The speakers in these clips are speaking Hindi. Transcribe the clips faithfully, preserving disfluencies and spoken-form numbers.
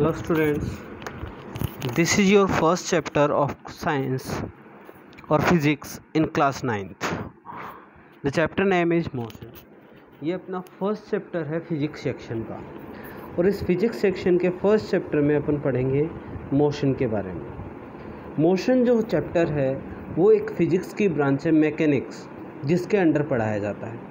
Hello students, this is your first chapter of science or physics in class ninth. The chapter name is motion. ये अपना फर्स्ट चैप्टर है फिजिक्स सेक्शन का और इस फिजिक्स सेक्शन के फर्स्ट चैप्टर में अपन पढ़ेंगे मोशन के बारे में। मोशन जो चैप्टर है वो एक फिजिक्स की ब्रांच है मैकेनिक्स, जिसके अंडर पढ़ाया जाता है,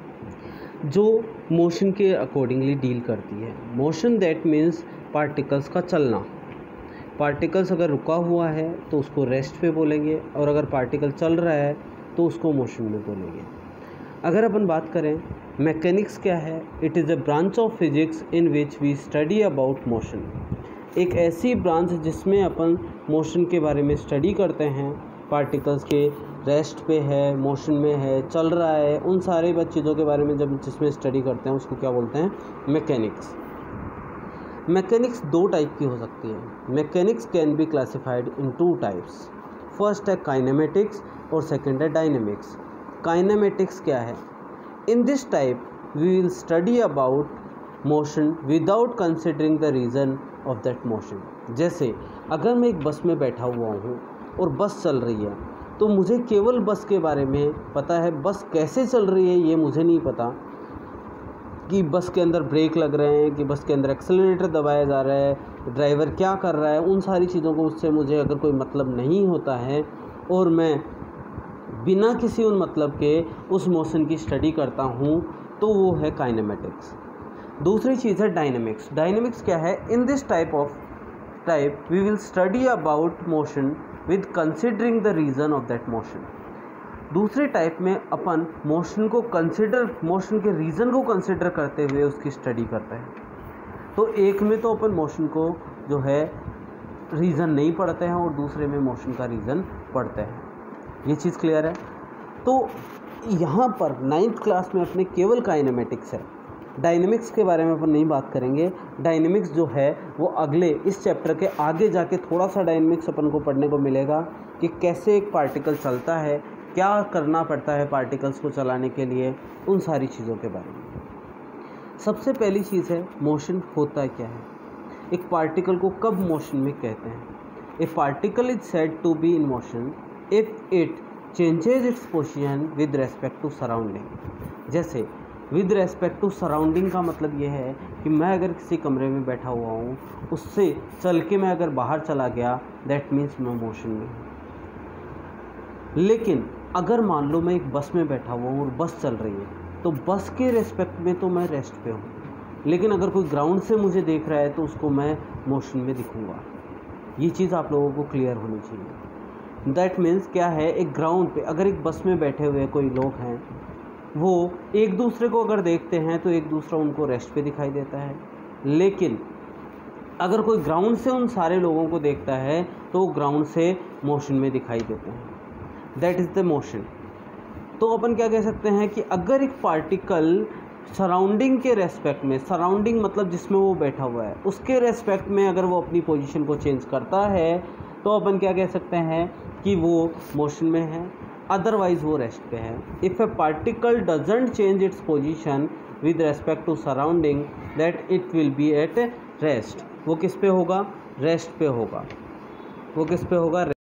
जो मोशन के अकॉर्डिंगली डील करती है। मोशन दैट मीन्स पार्टिकल्स का चलना। पार्टिकल्स अगर रुका हुआ है तो उसको रेस्ट पे बोलेंगे, और अगर पार्टिकल चल रहा है तो उसको मोशन में बोलेंगे। अगर अपन बात करें मैकेनिक्स क्या है, it is a branch of physics in which we study about motion. एक ऐसी ब्रांच जिसमें अपन मोशन के बारे में स्टडी करते हैं, पार्टिकल्स के रेस्ट पे है, मोशन में है, चल रहा है, उन सारे बात चीज़ों के बारे में जब जिसमें स्टडी करते हैं उसको क्या बोलते हैं, मैकेनिक्स। मैकेनिक्स दो टाइप की हो सकती है। Mechanics can be classified in two types. First है काइनेमेटिक्स और सेकंड है डायनेमिक्स। काइनेमेटिक्स क्या है? In this type we will study about motion without considering the reason of that motion. जैसे अगर मैं एक बस में बैठा हुआ हूँ और बस चल रही है तो मुझे केवल बस के बारे में पता है, बस कैसे चल रही है ये मुझे नहीं पता, कि बस के अंदर ब्रेक लग रहे हैं, कि बस के अंदर एक्सेलरेटर दबाया जा रहा है, ड्राइवर क्या कर रहा है, उन सारी चीज़ों को उससे मुझे अगर कोई मतलब नहीं होता है और मैं बिना किसी उन मतलब के उस मोशन की स्टडी करता हूँ तो वो है काइनेमेटिक्स। दूसरी चीज़ है डायनेमिक्स। डायनेमिक्स क्या है? In this type of type we will study about motion with considering the reason of that motion. दूसरे टाइप में अपन मोशन को कंसिडर मोशन के रीज़न को कंसिडर करते हुए उसकी स्टडी करते हैं। तो एक में तो अपन मोशन को जो है रीज़न नहीं पढ़ते हैं और दूसरे में मोशन का रीज़न पढ़ते हैं। ये चीज़ क्लियर है? तो यहाँ पर नाइन्थ क्लास में अपने केवल काइनेमेटिक्स है, डायनेमिक्स के बारे में अपन नहीं बात करेंगे। डायनेमिक्स जो है वो अगले इस चैप्टर के आगे जाके थोड़ा सा डायनेमिक्स अपन को पढ़ने को मिलेगा कि कैसे एक पार्टिकल चलता है, क्या करना पड़ता है पार्टिकल्स को चलाने के लिए, उन सारी चीज़ों के बारे में। सबसे पहली चीज़ है मोशन होता क्या है। एक पार्टिकल को कब मोशन में कहते हैं? A particle is said to be in motion if it changes its position with respect to surrounding. जैसे विद रेस्पेक्ट टू सराउंडिंग का मतलब ये है कि मैं अगर किसी कमरे में बैठा हुआ हूँ, उससे चल के मैं अगर बाहर चला गया, दैट मीन्स मैं मोशन में हूँ। लेकिन अगर मान लो मैं एक बस में बैठा हुआ हूँ और बस चल रही है तो बस के रेस्पेक्ट में तो मैं रेस्ट पे हूँ, लेकिन अगर कोई ग्राउंड से मुझे देख रहा है तो उसको मैं मोशन में दिखूँगा। ये चीज़ आप लोगों को क्लियर होनी चाहिए। दैट मीन्स क्या है, एक ग्राउंड पे अगर एक बस में बैठे हुए कोई लोग हैं, वो एक दूसरे को अगर देखते हैं तो एक दूसरा उनको रेस्ट पे दिखाई देता है, लेकिन अगर कोई ग्राउंड से उन सारे लोगों को देखता है तो ग्राउंड से मोशन में दिखाई देते हैं। That is the motion. तो अपन क्या कह सकते हैं कि अगर एक पार्टिकल सराउंडिंग के रेस्पेक्ट में, सराउंडिंग मतलब जिसमें वो बैठा हुआ है उसके रेस्पेक्ट में अगर वो अपनी पोजीशन को चेंज करता है तो अपन क्या कह सकते हैं कि वो मोशन में है, अदरवाइज वो रेस्ट पे है। If a particle doesn't change its position with respect to surrounding that it will be at rest. वो किस पे होगा? रेस्ट पे होगा। वो किस पे होगा?